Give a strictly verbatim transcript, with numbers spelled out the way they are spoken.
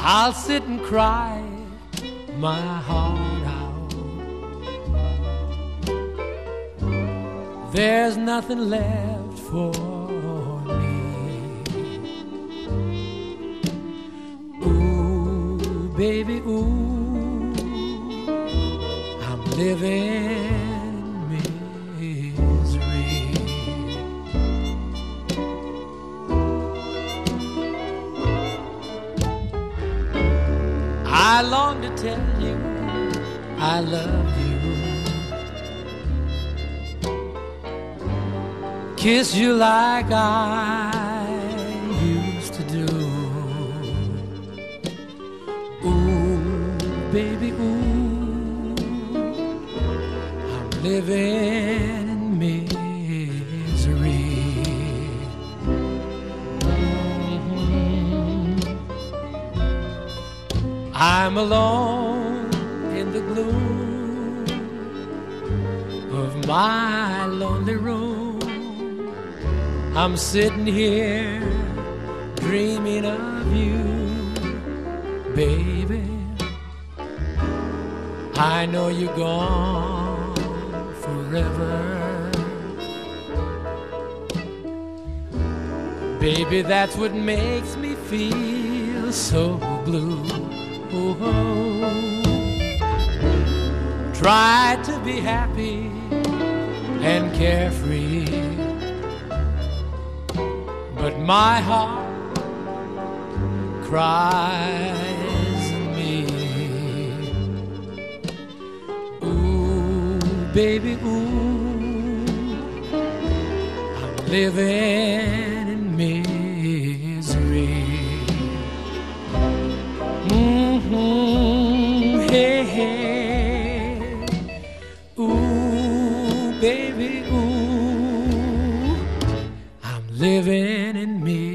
I'll sit and cry my heart out. There's nothing left for me. Ooh, baby, ooh, I'm living in misery. I long to tell you I love you, kiss you like I used to do. Ooh, baby, ooh, I'm living in misery. I'm alone in the gloom of my lonely room. I'm sitting here dreaming of you, baby. I know you're gone forever. Baby, that's what makes me feel so blue. Oh, try to be happy and carefree, but my heart cries in me. Ooh, baby, ooh, I'm living in misery. Mm-hmm, hey, hey, ooh, baby, ooh, I'm living in misery.